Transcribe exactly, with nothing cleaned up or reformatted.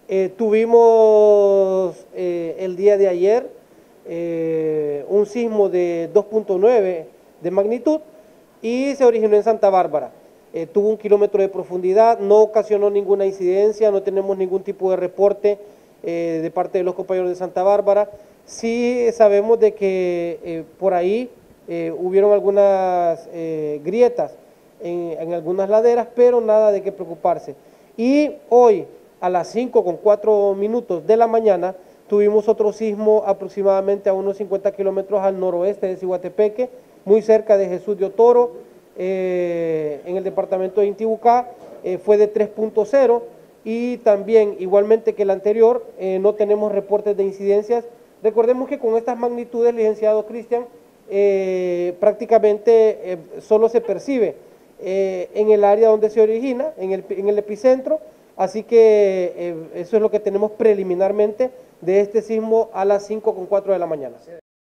Eh, tuvimos eh, el día de ayer eh, un sismo de dos punto nueve de magnitud y se originó en Santa Bárbara. Eh, tuvo un kilómetro de profundidad, no ocasionó ninguna incidencia, no tenemos ningún tipo de reporte eh, de parte de los compañeros de Santa Bárbara. Sí sabemos de que eh, por ahí eh, hubieron algunas eh, grietas en, en algunas laderas, pero nada de qué preocuparse. Y hoy, a las cinco con cuatro minutos de la mañana, tuvimos otro sismo aproximadamente a unos cincuenta kilómetros al noroeste de Ciguatepeque, muy cerca de Jesús de Otoro, eh, en el departamento de Intibucá, eh, fue de tres punto cero, y también, igualmente que el anterior, eh, no tenemos reportes de incidencias. Recordemos que con estas magnitudes, licenciado Cristian, eh, prácticamente eh, solo se percibe eh, en el área donde se origina, en el, en el epicentro. Así que eh, eso es lo que tenemos preliminarmente de este sismo a las cinco con cuatro de la mañana.